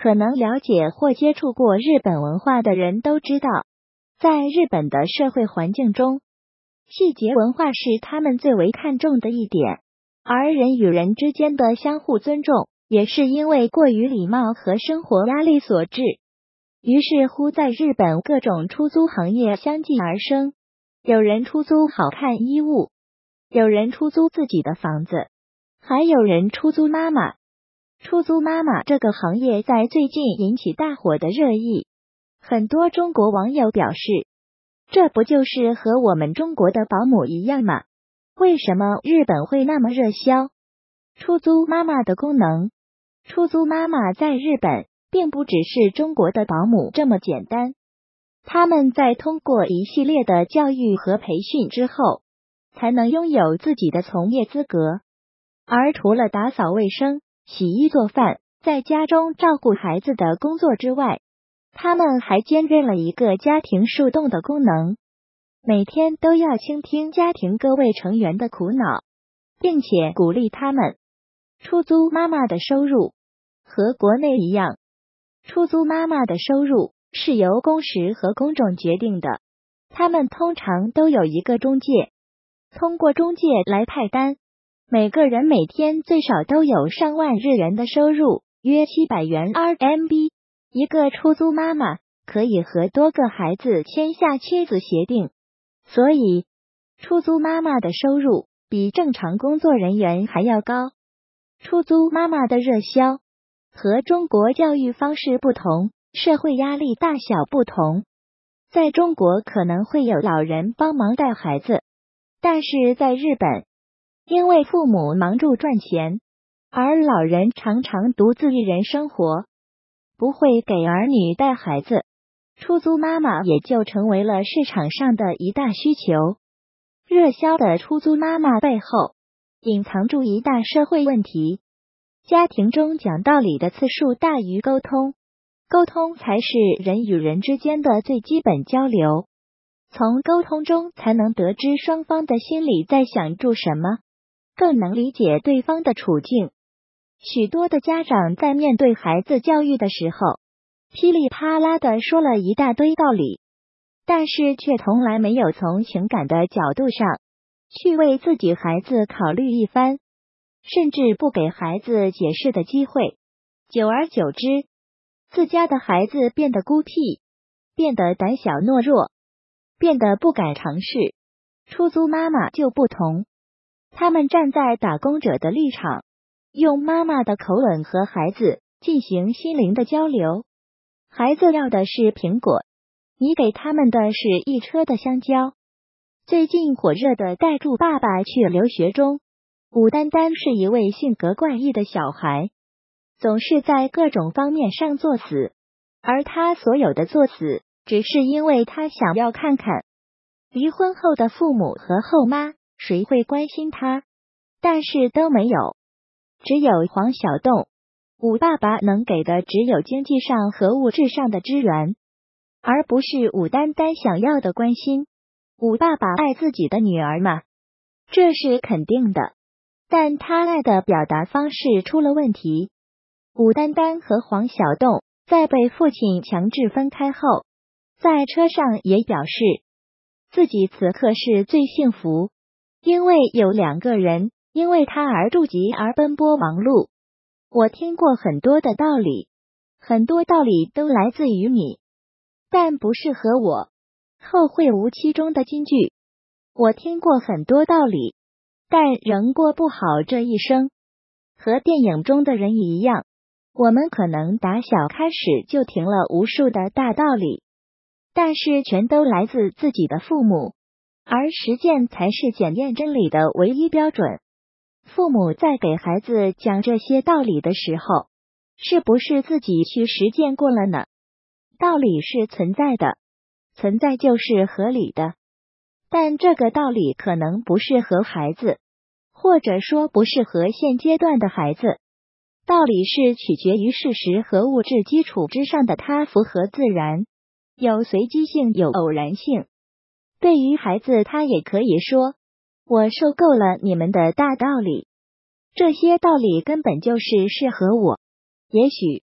可能了解或接触过日本文化的人都知道，在日本的社会环境中，细节文化是他们最为看重的一点，而人与人之间的相互尊重，也是因为过于礼貌和生活压力所致。于是乎，在日本各种出租行业相继而生，有人出租好看衣物，有人出租自己的房子，还有人出租妈妈。出租妈妈这个行业在最近引起大火的热议，很多中国网友表示，这不就是和我们中国的保姆一样吗？为什么日本会那么热销？出租妈妈的功能，出租妈妈在日本并不只是中国的保姆这么简单，他们在通过一系列的教育和培训之后，才能拥有自己的从业资格。而除了打扫卫生、洗衣做饭，在家中照顾孩子的工作之外，他们还兼任了一个家庭树洞的功能，每天都要倾听家庭各位成员的苦恼，并且鼓励他们。出租妈妈的收入和国内一样，出租妈妈的收入是由工时和工种决定的，他们通常都有一个中介，通过中介来派单，每个人每天最少都有上万日元的收入，约700元 RMB。一个出租妈妈可以和多个孩子签下妻子协定，所以出租妈妈的收入比正常工作人员还要高。出租妈妈的热销和中国教育方式不同，社会压力大小不同。在中国可能会有老人帮忙带孩子，但是在日本，因为父母忙着赚钱，而老人常常独自一人生活，不会给儿女带孩子，出租妈妈也就成为了市场上的一大需求。热销的出租妈妈背后隐藏住一大社会问题，家庭中讲道理的次数大于沟通，沟通才是人与人之间的最基本交流，从沟通中才能得知双方的心里在想着什么，更能理解对方的处境。许多的家长在面对孩子教育的时候，噼里啪啦的说了一大堆道理，但是却从来没有从情感的角度上去为自己孩子考虑一番，甚至不给孩子解释的机会。久而久之，自家的孩子变得孤僻，变得胆小懦弱，变得不敢尝试。出租妈妈就不同，他们站在打工者的立场，用妈妈的口吻和孩子进行心灵的交流。孩子要的是苹果，你给他们的是一车的香蕉。最近火热的带住爸爸去留学中，武丹丹是一位性格怪异的小孩，总是在各种方面上作死，而他所有的作死只是因为他想要看看离婚后的父母和后妈谁会关心他，但是都没有。只有黄小洞，武爸爸能给的只有经济上和物质上的支援，而不是武丹丹想要的关心。武爸爸爱自己的女儿嘛，这是肯定的，但他爱的表达方式出了问题。武丹丹和黄小洞在被父亲强制分开后，在车上也表示自己此刻是最幸福，因为有2个人因为他而着急而奔波忙碌。我听过很多的道理，很多道理都来自于你，但不适合我。后会无期中的金句，我听过很多道理，但仍过不好这一生。和电影中的人一样，我们可能打小开始就听了无数的大道理，但是全都来自自己的父母，而实践才是检验真理的唯一标准。父母在给孩子讲这些道理的时候，是不是自己去实践过了呢？道理是存在的，存在就是合理的，但这个道理可能不适合孩子，或者说不适合现阶段的孩子。道理是取决于事实和物质基础之上的，它符合自然，有随机性，有偶然性。对于孩子，他也可以说，我受够了你们的大道理，这些道理根本就是适合我。也许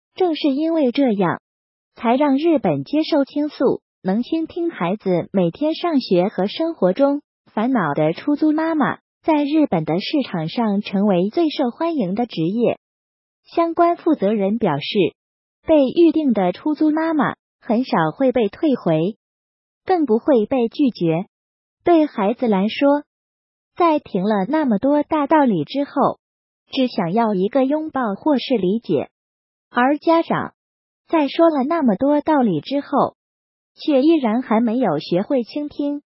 正是因为这样，才让日本接受倾诉、能倾听孩子每天上学和生活中烦恼的出租妈妈，在日本的市场上成为最受欢迎的职业。相关负责人表示，被预定的出租妈妈很少会被退回，更不会被拒绝。对孩子来说，在听了那么多大道理之后，只想要一个拥抱或是理解；而家长在说了那么多道理之后，却依然还没有学会倾听。